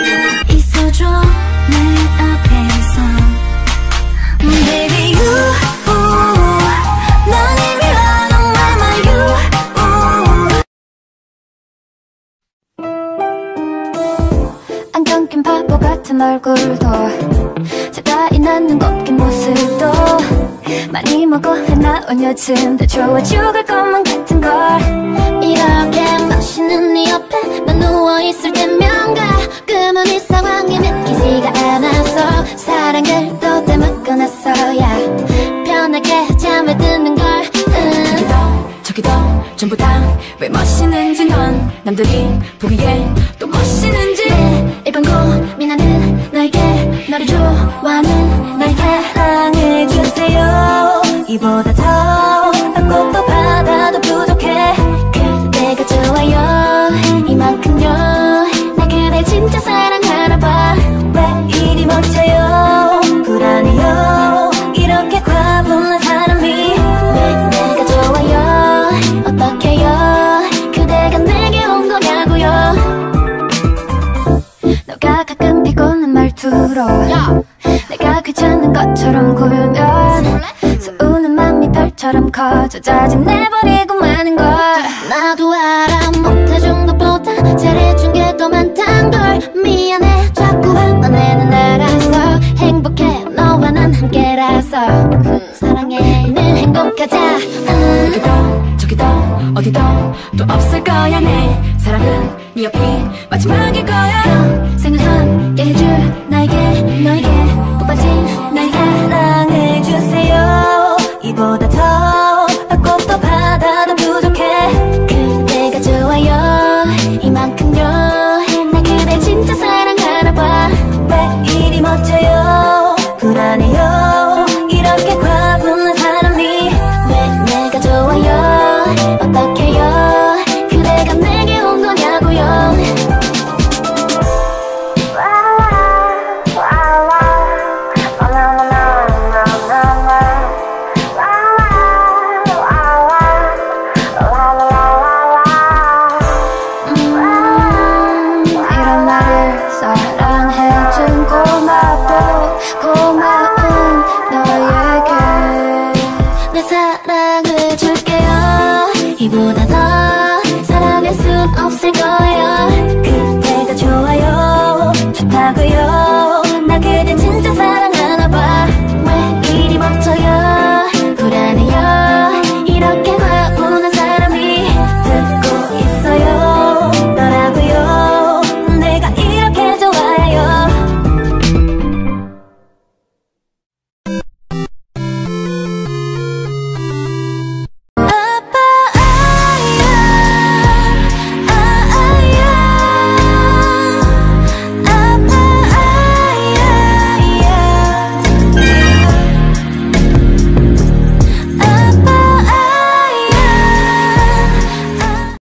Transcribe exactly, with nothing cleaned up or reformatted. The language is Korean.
있어줘 내 앞에서 Baby you 넌 이미 run on my mind you 안경 낀 바보 같은 얼굴도 자다이 낳는 곱긴 모습도 많이 먹어 해나온 요즘도 좋아 죽을 것만 같은걸 이렇게 멋있는 네 옆에 난 누워있을 때면 가끔은 이 상황이 믿기지가 않아서 사랑을 또 때묻고 나서야 편하게 잠에 드는걸 저기도 저기도 전부 다 왜 멋있는지 넌 남들이 보기엔 또 멋있는지 일반 고민하는 너에게 너를 좋아하는 날 사랑해주세요 이보다 더 받고 또 받아도 부족해 그대가 좋아요 이만큼요 나 그댈 진짜 사랑하나봐 왜 이리 멋져요 불안해요 이렇게 과분한 사람이 왜 내가 좋아요 어떡해요 그대가 내게 온 거냐고요 너가 가끔 피곤한 말투로 야. 내가 귀찮은 것처럼 굴면 서우는 맘이 별처럼 커져 짜증내버리고 마는 걸 나도 알아 못해준 것보다 잘해준 게 더 많단 걸 미안해 자꾸 화만 내는 알아서 행복해 너와 난 함께라서 음, 사랑해 늘 행복하자 음. 여기도 저기도 어디도 또 없을 거야 내 사랑은 네 옆이 마지막일 거야 평생을 함께 해줄 나에게 너에게